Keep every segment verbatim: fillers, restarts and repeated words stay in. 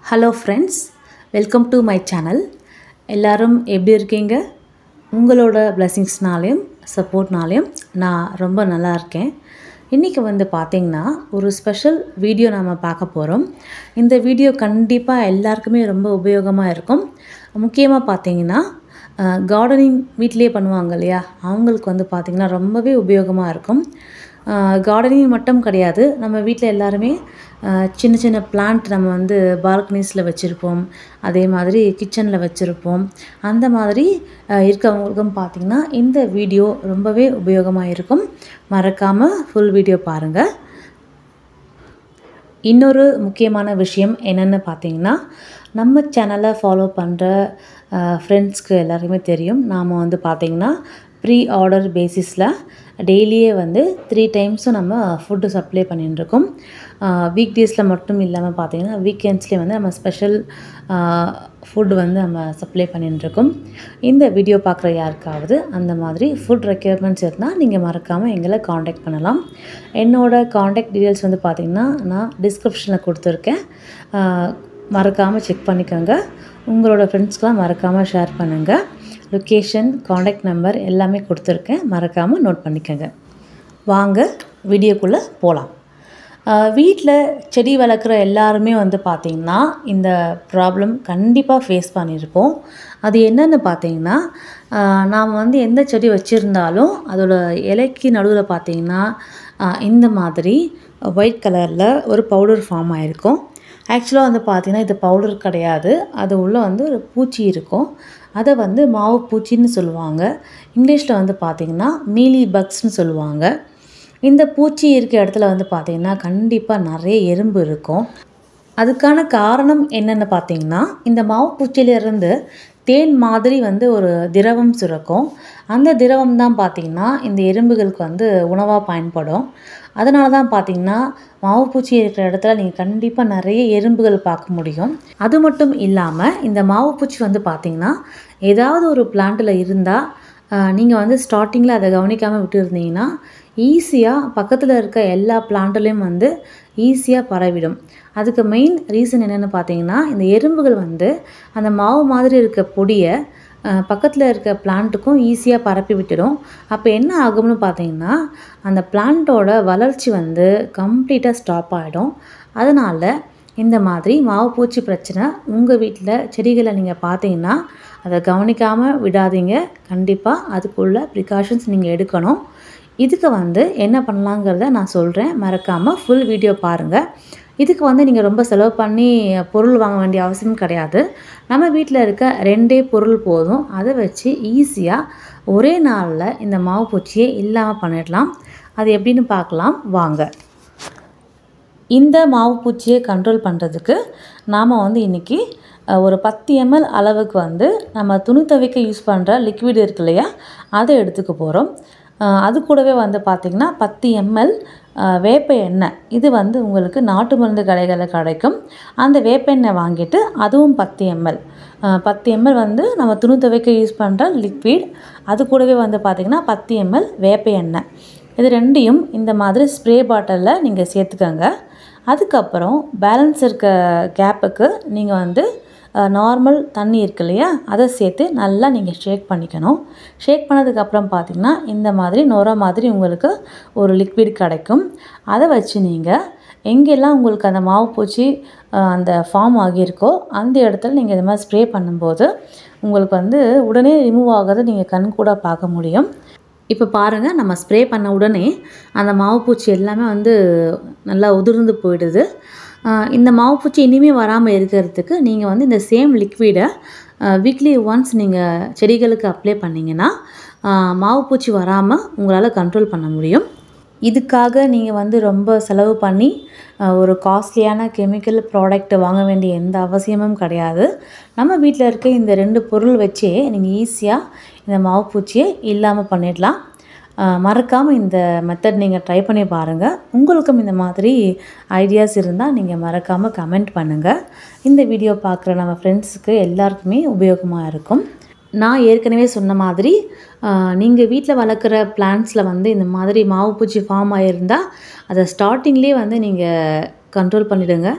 Hello friends, welcome to my channel. எல்லாரும் எப்படி இருக்கீங்க? உங்களோட blessingsனாலயும் சப்போர்ட்னாலயும் நான் ரொம்ப நல்லா இருக்கேன். இன்னைக்கு வந்து பாத்தீங்கன்னா ஒரு ஸ்பெஷல் வீடியோ நாம பார்க்க போறோம். இந்த வீடியோ கண்டிப்பா எல்லாருக்குமே ரொம்ப உபயோகமா இருக்கும். முக்கியமா பாத்தீங்கன்னா கார்டனிங் வீட்லயே பண்ணுவாங்க இல்லையா? அவங்களுக்கு வந்து பாத்தீங்கன்னா ரொம்பவே உபயோகமா இருக்கும். கார்டனிங் மட்டும் கிடையாது, நம்ம வீட்டில் எல்லாருமே சின்ன சின்ன பிளான்ட் நம்ம வந்து பால்கனிஸில் வச்சுருப்போம், அதே மாதிரி கிச்சனில் வச்சுருப்போம். அந்த மாதிரி இருக்கவங்களுக்கும் பார்த்திங்கன்னா இந்த வீடியோ ரொம்பவே உபயோகமாக இருக்கும். மறக்காமல் ஃபுல் வீடியோ பாருங்கள். இன்னொரு முக்கியமான விஷயம் என்னென்னு பார்த்திங்கன்னா, நம்ம சேனலை ஃபாலோ பண்ணுற ஃப்ரெண்ட்ஸ்க்கு எல்லாருக்குமே தெரியும், நாம் வந்து பார்த்திங்கன்னா ப்ரீ ஆர்டர் பேசிஸில் டெய்லியே வந்து த்ரீ டைம்ஸும் நம்ம ஃபுட்டு சப்ளை பண்ணிட்டுருக்கோம். வீக் டேஸில் மட்டும் இல்லாமல் பார்த்திங்கன்னா வீக்கெண்ட்ஸ்லேயே வந்து நம்ம ஸ்பெஷல் ஃபுட் வந்து நம்ம சப்ளை பண்ணிட்டுருக்கோம். இந்த வீடியோ பார்க்குற யாருக்காவது அந்த மாதிரி ஃபுட் ரெக்யர்மெண்ட்ஸ் இருந்தால் நீங்கள் மறக்காமல் எங்களை காண்டாக்ட் பண்ணலாம். என்னோடய காண்டாக்ட் டீட்டெயில்ஸ் வந்து பார்த்திங்கன்னா நான் டிஸ்கிரிப்ஷனில் கொடுத்துருக்கேன், மறக்காமல் செக் பண்ணிக்கோங்க. உங்களோட ஃப்ரெண்ட்ஸ்க்கெலாம் மறக்காமல் ஷேர் பண்ணுங்கள். லொக்கேஷன், காண்டாக்ட் நம்பர் எல்லாமே கொடுத்துருக்கேன், மறக்காமல் நோட் பண்ணிக்கோங்க. வாங்க வீடியோக்குள்ளே போகலாம். வீட்டில் செடி வளர்க்குற எல்லாருமே வந்து பார்த்திங்கன்னா இந்த ப்ராப்ளம் கண்டிப்பாக ஃபேஸ் பண்ணியிருப்போம். அது என்னென்னு பார்த்திங்கன்னா, நாம் வந்து எந்த செடி வச்சுருந்தாலும் அதோட இலைக்கு நடுவில் பார்த்திங்கன்னா இந்த மாதிரி ஒயிட் கலரில் ஒரு பவுடர் ஃபார்ம் ஆகிருக்கும். ஆக்சுவலாக வந்து பார்த்திங்கன்னா இது பவுடர் கிடையாது, அது உள்ளே வந்து ஒரு பூச்சி இருக்கும். அதை வந்து மாவு பூச்சின்னு சொல்லுவாங்க. இங்கிலீஷில் வந்து பார்த்திங்கன்னா மீலி பக்ஸ்ன்னு சொல்லுவாங்க. இந்த பூச்சி இருக்க இடத்துல வந்து பார்த்திங்கன்னா கண்டிப்பாக நிறைய எறும்பு இருக்கும். அதுக்கான காரணம் என்னென்னு பார்த்திங்கன்னா, இந்த மாவு பூச்சியிலேருந்து தேன் மாதிரி வந்து ஒரு திரவம் சுரக்கும். அந்த திரவம் தான் பார்த்திங்கன்னா இந்த எறும்புகளுக்கு வந்து உணவாக பயன்படும். அதனால தான் பார்த்திங்கன்னா மாவு பூச்சி இருக்கிற இடத்துல நீங்கள் கண்டிப்பாக நிறைய எறும்புகள் பார்க்க முடியும். அது மட்டும் இல்லாமல் இந்த மாவு பூச்சி வந்து பார்த்திங்கன்னா ஏதாவது ஒரு பிளான்ட்டில் இருந்தால் நீங்கள் வந்து ஸ்டார்டிங்கில் அதை கவனிக்காமல் விட்டுருந்தீங்கன்னா ஈஸியாக பக்கத்தில் இருக்க எல்லா பிளான்ட்லேயும் வந்து ஈஸியாக பரவிடும். அதுக்கு மெயின் ரீசன் என்னென்னு பார்த்தீங்கன்னா, இந்த எறும்புகள் வந்து அந்த மாவு மாதிரி இருக்க பொடியை பக்கத்தில் இருக்க பிளான்ட்டுக்கும் ஈஸியாக பரப்பி விட்டுடும். அப்போ என்ன ஆகும்னு பார்த்தீங்கன்னா, அந்த பிளான்ட்டோட வளர்ச்சி வந்து கம்ப்ளீட்டாக ஸ்டாப் ஆகிடும். அதனால் இந்த மாதிரி மாவு பூச்சி பிரச்சனை உங்கள் வீட்டில் செடிகளை நீங்கள் பார்த்தீங்கன்னா அதை கவனிக்காமல் விடாதீங்க. கண்டிப்பாக அதுக்குள்ள ப்ரிகாஷன்ஸ் நீங்கள் எடுக்கணும். இதுக்கு வந்து என்ன பண்ணலாங்கிறத நான் சொல்கிறேன், மறக்காமல் ஃபுல் வீடியோ பாருங்கள். இதுக்கு வந்து நீங்கள் ரொம்ப செலவு பண்ணி பொருள் வாங்க வேண்டிய அவசியம் கிடையாது. நம்ம வீட்டில் இருக்க ரெண்டே பொருள் போதும். அதை வச்சு ஈஸியாக ஒரே நாளில் இந்த மாவு பூச்சியை இல்லாமல் பண்ணிடலாம். அது எப்படின்னு பார்க்கலாம் வாங்க. இந்த மாவு பூச்சியை கண்ட்ரோல் பண்ணுறதுக்கு நாம் வந்து இன்றைக்கி ஒரு பத்து எம்எல் அளவுக்கு வந்து நம்ம துணி துவைக்க யூஸ் பண்ணுற லிக்விட் இருக்கு இல்லையா, அதை எடுத்துக்க போகிறோம். அது கூடவே வந்து பார்த்திங்கன்னா பத்து எம்எல் வேப்ப எண்ணெய், இது வந்து உங்களுக்கு நாட்டு மருந்து கடைகளில் கிடைக்கும். அந்த வேப்ப எண்ணெய் வாங்கிட்டு அதுவும் பத்து எம்எல் பத்து எம்எல் வந்து நம்ம துணி துவைக்க யூஸ் பண்ணுற லிக்விட், அது கூடவே வந்து பார்த்திங்கன்னா பத்து எம்எல் வேப்ப எண்ணெய், இது ரெண்டையும் இந்த மாதிரி ஸ்ப்ரே பாட்டிலில் நீங்கள் சேர்த்துக்கோங்க. அதுக்கப்புறம் பேலன்ஸ் இருக்க கேப்புக்கு நீங்கள் வந்து நார்மல் தண்ணி இருக்கு இல்லையா, அதை சேர்த்து நல்லா நீங்கள் ஷேக் பண்ணிக்கணும். ஷேக் பண்ணதுக்கப்புறம் பார்த்திங்கன்னா இந்த மாதிரி நுர மாதிரி உங்களுக்கு ஒரு லிக்விட் கிடைக்கும். அதை வச்சு நீங்கள் எங்கெல்லாம் உங்களுக்கு அந்த மாவு பூச்சி அந்த ஃபார்ம் ஆகியிருக்கோ அந்த இடத்துல நீங்கள் இது மாதிரி ஸ்ப்ரே பண்ணும்போது உங்களுக்கு வந்து உடனே ரிமூவ் ஆகிறத நீங்கள் கண் கூட பார்க்க முடியும். இப்போ பாருங்கள், நம்ம ஸ்ப்ரே பண்ண உடனே அந்த மாவு பூச்சி எல்லாமே வந்து நல்லா உதிர்ந்து போயிடுது. இந்த மாவு பூச்சி இனிமேல் வராமல் இருக்கிறதுக்கு நீங்கள் வந்து இந்த சேம் லிக்விடை வீக்லி ஒன்ஸ் நீங்கள் செடிகளுக்கு அப்ளை பண்ணிங்கன்னா மாவு பூச்சி வராமல் உங்களால் கண்ட்ரோல் பண்ண முடியும். இதுக்காக நீங்கள் வந்து ரொம்ப செலவு பண்ணி ஒரு காஸ்ட்லியான கெமிக்கல் ப்ராடக்ட் வாங்க வேண்டிய எந்த அவசியமும் கிடையாது. நம்ம வீட்டில் இருக்க இந்த ரெண்டு பொருள் வச்சே நீங்கள் ஈஸியாக இந்த மாவு பூச்சியை இல்லாமல் பண்ணிடலாம். மறக்காமல் இந்த மெத்தட் நீங்கள் ட்ரை பண்ணி பாருங்கள். உங்களுக்கும் இந்த மாதிரி ஐடியாஸ் இருந்தால் நீங்கள் மறக்காமல் கமெண்ட் பண்ணுங்கள். இந்த வீடியோ பார்க்குற நம்ம ஃப்ரெண்ட்ஸுக்கு எல்லாருக்குமே உபயோகமாக இருக்கும். நான் ஏற்கனவே சொன்ன மாதிரி நீங்கள் வீட்டில் வளர்க்குற பிளான்ட்ஸில் வந்து இந்த மாதிரி மாவு பூச்சி ஃபார்ம் ஆகியிருந்தால் அதை ஸ்டார்டிங்லேயே வந்து நீங்கள் கண்ட்ரோல் பண்ணிவிடுங்க.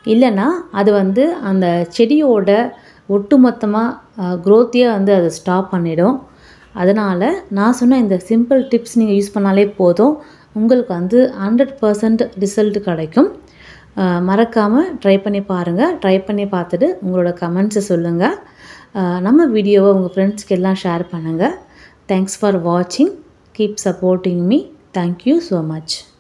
இல்லைன்னா அது வந்து அந்த செடியோட ஒட்டுமொத்தமாக க்ரோத்தையே வந்து அது ஸ்டாப் பண்ணிடும். அதனால் நான் சொன்ன இந்த சிம்பிள் டிப்ஸ் நீங்கள் யூஸ் பண்ணாலே போதும், உங்களுக்கு வந்து ஹண்ட்ரட் பர்சன்ட் ரிசல்ட் கிடைக்கும். மறக்காமல் ட்ரை பண்ணி பாருங்கள். ட்ரை பண்ணி பார்த்துட்டு உங்களோட கமெண்ட்ஸை சொல்லுங்கள். நம்ம வீடியோவை உங்கள் ஃப்ரெண்ட்ஸ்க்கு எல்லாம் ஷேர் பண்ணுங்கள். தேங்க்ஸ் ஃபார் வாட்சிங். Keep supporting me. Thank you so much.